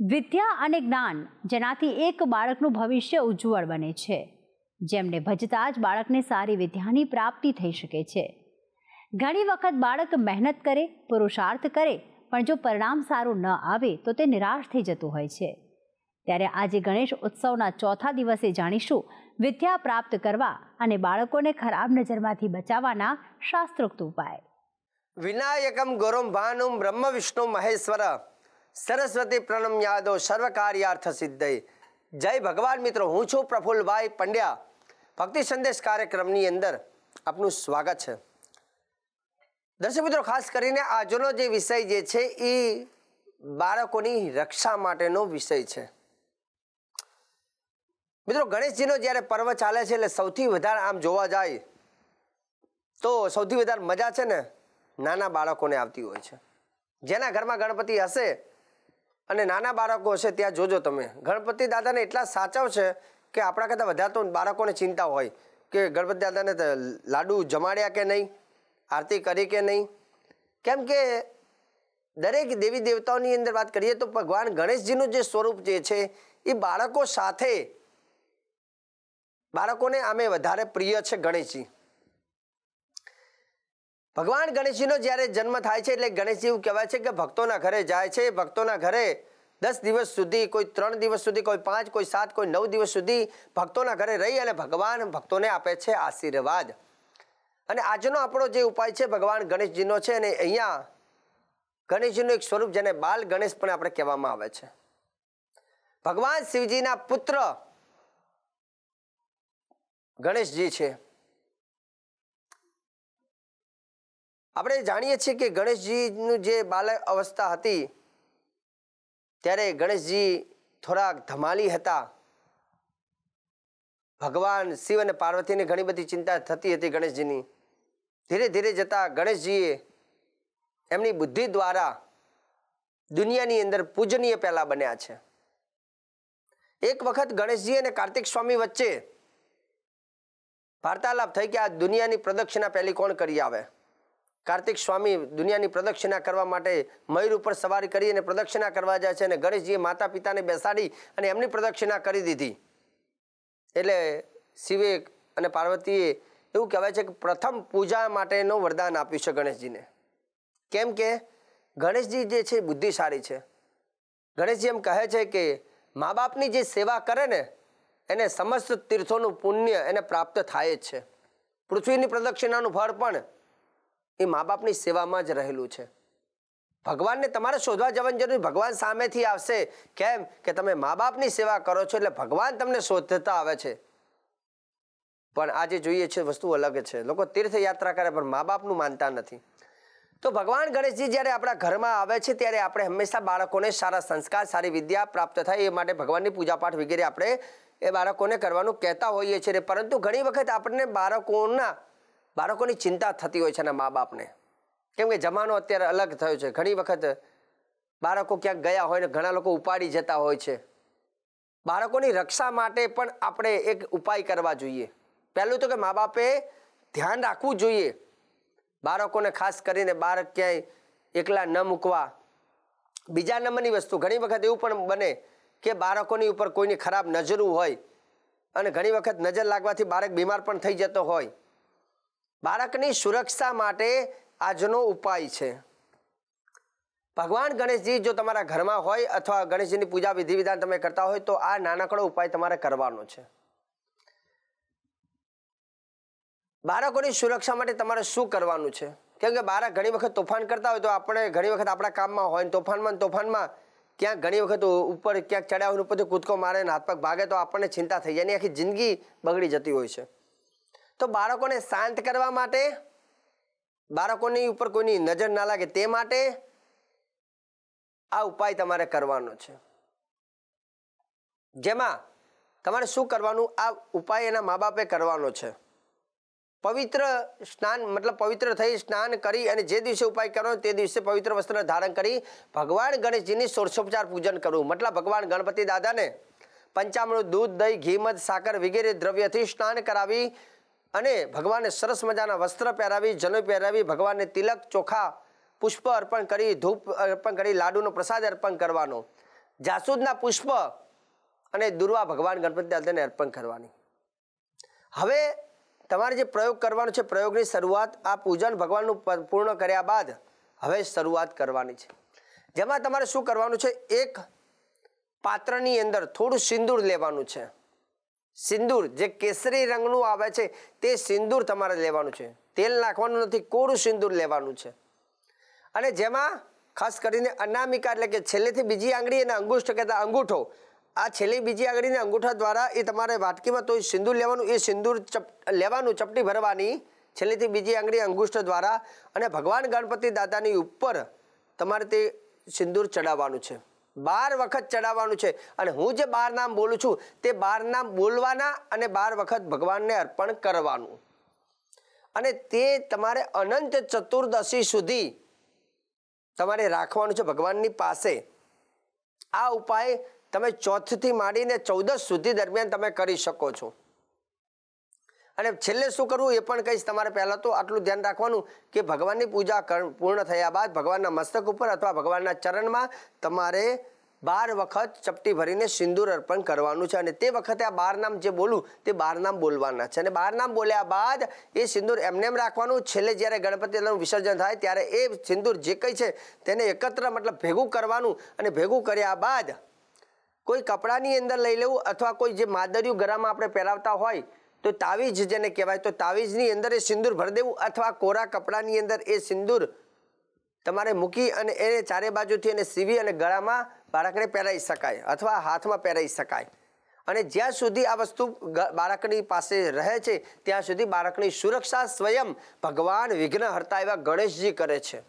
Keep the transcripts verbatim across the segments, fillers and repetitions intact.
વિદ્યા અને જ્ઞાન જેનાથી એક બાળકનું ભવિષ્ય ઉજ્જવળ બને છે, જેમને ભજતા જ બાળકને સારી વિદ્યાની પ્રાપ્તિ થઈ શકે છે। ઘણી વખત બાળક મહેનત કરે, પુરુષાર્થ કરે, પણ જો પરિણામ સારું ન આવે તો તે નિરાશ થઈ જતું હોય છે। ત્યારે આજે ગણેશ ઉત્સવના ચોથા દિવસે જાણીશું વિદ્યા પ્રાપ્ત કરવા અને બાળકોને ખરાબ નજરમાંથી બચાવવાના શાસ્ત્રોક્ત ઉપાય। વિનાયકમ ગૌરમ ભાનુમ બ્રહ્મ વિષ્ણુ મહેશ્વર સરસ્વતી પ્રણમ્યાદો સર્વ કાર્યાર્થ સિદ્ધય। જય ભગવાન મિત્રો, હું છું પ્રફુલ્લભાઈ પંડ્યા। ભક્તિ સંદેશ કાર્યક્રમની અંદર આપનું સ્વાગત છે। દર્શક મિત્રો, ખાસ કરીને આજનો જે વિષય જે છે એ બાળકોની રક્ષા માટેનો વિષય છે। મિત્રો, ગણેશજીનો જ્યારે પર્વ ચાલે છે એટલે સૌથી વધારે આમ જોવા જાય તો સૌથી વધારે મજા છે ને નાના બાળકોને આવતી હોય છે। જેના ઘરમાં ગણપતિ હશે અને નાના બાળકો હશે ત્યાં જોજો તમે, ગણપતિ દાદાને એટલા સાચવશે કે આપણા કરતાં વધારે તો બાળકોને ચિંતા હોય કે ગણપતિ દાદાને લાડુ જમાડ્યા કે નહીં, આરતી કરી કે નહીં। કેમ કે દરેક દેવી દેવતાઓની અંદર વાત કરીએ તો ભગવાન ગણેશજીનું જે સ્વરૂપ જે છે એ બાળકો સાથે બાળકોને આમે વધારે પ્રિય છે ગણેશજી। ભગવાન ગણેશજીનો જ્યારે જન્મ થાય છે એટલે ગણેશજી એવું કહેવાય છે કે ભક્તોના ઘરે જાય છે, ભક્તોના ઘરે દસ દિવસ સુધી, કોઈ ત્રણ દિવસ સુધી, કોઈ પાંચ, કોઈ સાત, કોઈ નવ દિવસ સુધી ભક્તોના ઘરે રહી અને ભગવાન ભક્તોને આપે છે આશીર્વાદ। અને આજનો આપણો જે ઉપાય છે ભગવાન ગણેશજીનો છે અને અહીંયા ગણેશજીનું એક સ્વરૂપ જેને બાલ ગણેશ પણ આપણે કહેવામાં આવે છે। ભગવાન શિવજીના પુત્ર ગણેશજી છે। આપણે જાણીએ છીએ કે ગણેશજીનું જે બાલક અવસ્થા હતી ત્યારે ગણેશજી થોડાક ધમાલી હતા। ભગવાન શિવ અને પાર્વતીને ઘણી બધી ચિંતા થતી હતી ગણેશજીની। ધીરે ધીરે જતા ગણેશજીએ એમની બુદ્ધિ દ્વારા દુનિયાની અંદર પૂજનીય પહેલા બન્યા છે। એક વખત ગણેશજી અને કાર્તિક સ્વામી વચ્ચે વાર્તાલાપ થઈ કે આ દુનિયાની પ્રદક્ષિણા પહેલી કોણ કરી આવે। કાર્તિક સ્વામી દુનિયાની પ્રદક્ષિણા કરવા માટે મયુર ઉપર સવારી કરી અને પ્રદક્ષિણા કરવા જાય છે અને ગણેશજીએ માતા પિતાને બેસાડી અને એમની પ્રદક્ષિણા કરી દીધી। એટલે શિવે અને પાર્વતીએ એવું કહેવાય છે કે પ્રથમ પૂજા માટેનું વરદાન આપ્યું છે ગણેશજીને। કેમ કે ગણેશજી જે છે બુદ્ધિશાળી છે। ગણેશજી એમ કહે છે કે મા બાપની જે સેવા કરે ને એને સમસ્ત તીર્થોનું પુણ્ય એને પ્રાપ્ત થાય જ છે। પૃથ્વીની પ્રદક્ષિણાનું ફળ પણ એ મા બાપની સેવામાં જ રહેલું છે। ભગવાનને તમારે શોધવા જવાની જરૂર, ભગવાન સામેથી આવશે। કેમ કે તમે મા બાપની સેવા કરો છો એટલે ભગવાન તમને શોધતા આવે છે। પણ આજે જોઈએ છે વસ્તુ અલગ છે, લોકો તીર્થયાત્રા કરે પણ મા બાપનું માનતા નથી। તો ભગવાન ગણેશજી જ્યારે આપણા ઘરમાં આવે છે ત્યારે આપણે હંમેશા બાળકોને સારા સંસ્કાર, સારી વિદ્યા પ્રાપ્ત થાય એ માટે ભગવાનની પૂજાપાઠ વગેરે આપણે એ બાળકોને કરવાનું કહેતા હોઈએ છીએ। પરંતુ ઘણી વખત આપણને બાળકોના બાળકોની ચિંતા થતી હોય છે એના મા બાપને। કેમ કે જમાનો અત્યારે અલગ થયો છે। ઘણી વખત બાળકો ક્યાંક ગયા હોય ને ઘણા લોકો ઉપાડી જતા હોય છે। બાળકોની રક્ષા માટે પણ આપણે એક ઉપાય કરવા જોઈએ। પહેલું તો કે મા બાપે ધ્યાન રાખવું જોઈએ બાળકોને, ખાસ કરીને બાળક ક્યાંય એકલા ન મૂકવા। બીજા નંબરની વસ્તુ, ઘણી વખત એવું પણ બને કે બાળકોની ઉપર કોઈની ખરાબ નજરું હોય અને ઘણી વખત નજર લાગવાથી બાળક બીમાર પણ થઈ જતો હોય। બાળકની સુરક્ષા માટે આજનો ઉપાય છે ભગવાન ગણેશજી જો તમારા ઘરમાં હોય અથવા ગણેશજીની પૂજા વિધિ વિધાન તમે કરતા હોય તો આ નાનકડો ઉપાય તમારે કરવાનો છે। બાળકોની સુરક્ષા માટે તમારે શું કરવાનું છે? કેમ કે બાળક ઘણી વખત તોફાન કરતા હોય તો આપણે ઘણી વખત આપણા કામમાં હોય તોફાનમાં તોફાનમાં ક્યાંક ઘણી વખત ઉપર ક્યાંક ચડ્યા હોય ઉપરથી કૂદકો મારે ને હાથ પગ ભાગે તો આપણને ચિંતા થઈ જાય, એની આખી જિંદગી બગડી જતી હોય છે। તો બાળકોને શાંત કરવા માટે, બાળકોની ઉપર કોઈની નજર ના લાગે તે માટે આ ઉપાય તમારે કરવાનો છે। જેમાં તમારે શું કરવાનું, આ ઉપાય એના મા બાપે કરવાનો છે। પવિત્ર સ્નાન મતલબ પવિત્ર થઈ સ્નાન કરી અને જે દિવસે ઉપાય કરવાનો તે દિવસે પવિત્ર વસ્ત્ર ધારણ કરી ભગવાન ગણેશજીની ષોડશોપચાર પૂજન કરવું। મતલબ ભગવાન ગણપતિ દાદાને પંચામૃત, દૂધ, દહીં, ઘી, મધ, સાકર વગેરે દ્રવ્યથી સ્નાન કરાવી અને ભગવાનને સરસ મજાના વસ્ત્ર પહેરાવી, જનોઈ પહેરાવી, ભગવાનને તિલક, ચોખા, પુષ્પ અર્પણ કરી, ધૂપ અર્પણ કરી, લાડુનો પ્રસાદ અર્પણ કરવાનો। જાસૂદના પુષ્પ અને દુર્વા ભગવાન ગણપતિ દાદાને અર્પણ કરવાની. હવે તમારે જે પ્રયોગ કરવાનો છે, પ્રયોગની શરૂઆત આ પૂજન ભગવાનનું પૂર્ણ કર્યા બાદ હવે શરૂઆત કરવાની છે. જેમાં તમારે શું કરવાનું છે, એક પાત્રની અંદર થોડું સિંદૂર લેવાનું છે. સિંદૂર જે કેસરી રંગનું આવે છે તે સિંદૂર તમારે લેવાનું છે. તેલ નાખવાનું નથી, કોરું સિંદૂર લેવાનું છે. અને જેમાં ખાસ કરીને અનામિકા એટલે કે છેલ્લેથી બીજી આંગળી અને અંગુષ્ઠ કહેતા અંગૂઠો, આ છેલ્લી બીજી આંગળીને અંગૂઠા દ્વારા એ તમારે વાટકીમાં તો સિંદૂર લેવાનું, એ સિંદૂર ચપ લેવાનું, ચપટી ભરવાની છેલ્લેથી બીજી આંગળી અંગુષ્ઠ દ્વારા, અને ભગવાન ગણપતિ દાદાની ઉપર તમારે તે સિંદૂર ચડાવવાનું છે. બાર વખત ચડાવવાનું છે. અને હું જે બાર નામ બોલું છું તે બાર નામ બોલવાના અને બાર વખત ભગવાનને અર્પણ કરવાનું. અને તે તમારે અનંત ચતુર્દશી સુધી તમારે રાખવાનું છે ભગવાનની પાસે. આ ઉપાય તમે ચોથથી માંડીને ચૌદસ સુધી દરમિયાન તમે કરી શકો છો. અને છેલ્લે શું કરવું એ પણ કહીશ. તમારે પહેલાં તો આટલું ધ્યાન રાખવાનું કે ભગવાનની પૂજા પૂર્ણ થયા બાદ ભગવાનના મસ્તક ઉપર અથવા ભગવાનના ચરણમાં તમારે બાર વખત ચપટી ભરીને સિંદૂર અર્પણ કરવાનું છે. અને તે વખતે આ બાર નામ જે બોલું તે બાર નામ બોલવાના છે. અને બાર નામ બોલ્યા બાદ એ સિંદૂર એમને એમ રાખવાનું. છેલ્લે જ્યારે ગણપતિનું વિસર્જન થાય ત્યારે એ સિંદૂર જે કંઈ છે તેને એકત્ર મતલબ ભેગું કરવાનું. અને ભેગું કર્યા બાદ કોઈ કપડાની અંદર લઈ લેવું, અથવા કોઈ જે માદરિયું ગળામાં આપણે પહેરાવતા હોય તો તાવીજ જેને કહેવાય, તો તાવીજની અંદર એ સિંદૂર ભરી દેવું, અથવા કોરા કપડાની અંદર એ સિંદૂર તમારે મૂકી અને એને ચારે બાજુથી એને સીવી અને ગળામાં બાળકને પહેરાવી શકાય અથવા હાથમાં પહેરાવી શકાય. અને જ્યાં સુધી આ વસ્તુ બાળકની પાસે રહે છે ત્યાં સુધી બાળકની સુરક્ષા સ્વયં ભગવાન વિઘ્નહર્તા એવા ગણેશજી કરે છે.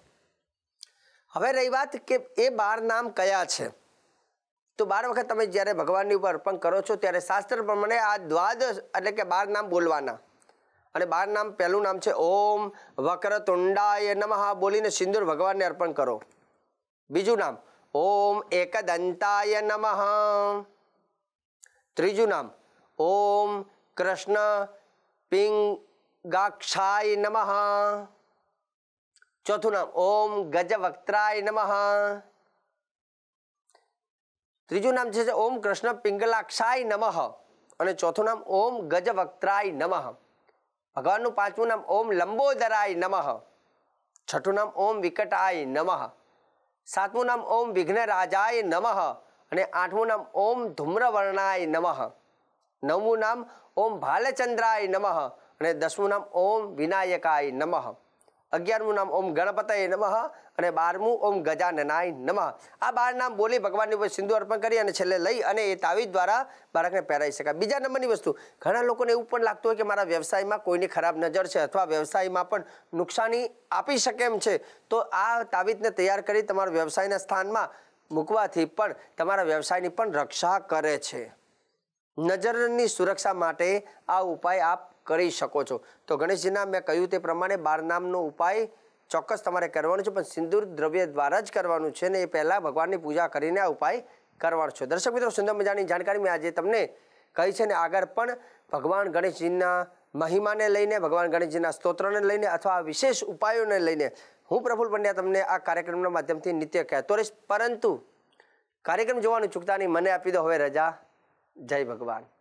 હવે રહી વાત કે એ બાર નામ કયા છે, તો બાર વખત તમે જ્યારે ભગવાનની ઉપર અર્પણ કરો છો ત્યારે શાસ્ત્ર પ્રમાણે આ દ્વાદશ એટલે કે બાર નામ બોલવાના. અને બાર નામ પહેલું નામ છે ઓમ વક્રતુંડાય નમઃ બોલીને સિંદૂર ભગવાનને અર્પણ કરો. બીજું નામ ઓમ એકદંતાય નમઃ. ત્રીજું નામ ઓમ કૃષ્ણ પિંગાક્ષાય નમઃ. ચોથું નામ ઓમ ગજવક્ત્રાય નમઃ. ત્રીજું નામ છે ઓમ કૃષ્ણ પિંગલાક્ષાય નમઃ. અને ચોથું નામ ઓમ ગજવક્ત્રાય નમઃ. ભગવાનનું પાંચમું નામ ઓમ લંબોદરાય નમઃ. છઠ્ઠું નામ ઓમ વિકટાય નમઃ. સાતમું નામ ઓમ વિઘ્નરાજાય નમઃ. અને આઠમું નામ ઓમ ધૂમ્રવર્ણાય નમઃ. નવમું નામ ઓમ ભાલચંદ્રાય નમઃ. અને દસમું નામ ઓમ વિનાયકાય નમઃ. અગિયારમું નામ ઓમ ગણપતય નમઃ. અને બારમું ઓમ ગજાનનાય નમઃ. આ બાર નામ બોલી ભગવાનની ઉપર સિંદૂર અર્પણ કરી અને છેલ્લે લઈ અને એ તાવીજ દ્વારા બાળકને પહેરાવી શકાય. બીજા નંબરની વસ્તુ, ઘણા લોકોને એવું પણ લાગતું હોય કે મારા વ્યવસાયમાં કોઈની ખરાબ નજર છે અથવા વ્યવસાયમાં પણ નુકસાની આપી શકે એમ છે, તો આ તાવીજને તૈયાર કરી તમારા વ્યવસાયના સ્થાનમાં મૂકવાથી પણ તમારા વ્યવસાયની પણ રક્ષા કરે છે. નજરની સુરક્ષા માટે આ ઉપાય આપ કરી શકો છો. તો ગણેશજીના મેં કહ્યું તે પ્રમાણે બાર નામનો ઉપાય ચોક્કસ તમારે કરવાનો છે, પણ સિંદૂર દ્રવ્ય દ્વારા જ કરવાનું છે. ને એ પહેલાં ભગવાનની પૂજા કરીને આ ઉપાય કરવાનો છે. દર્શક મિત્રો, સુંદર મજાની જાણકારી મેં આજે તમને કહી છે. ને આગળ પણ ભગવાન ગણેશજીના મહિમાને લઈને, ભગવાન ગણેશજીના સ્તોત્રને લઈને અથવા વિશેષ ઉપાયોને લઈને હું પ્રફુલ્લ પંડ્યા તમને આ કાર્યક્રમના માધ્યમથી નિત્ય કહેતો રહીશ. પરંતુ કાર્યક્રમ જોવાનું ચૂકતા નહીં. મને આપી દો હવે રજા. જય ભગવાન.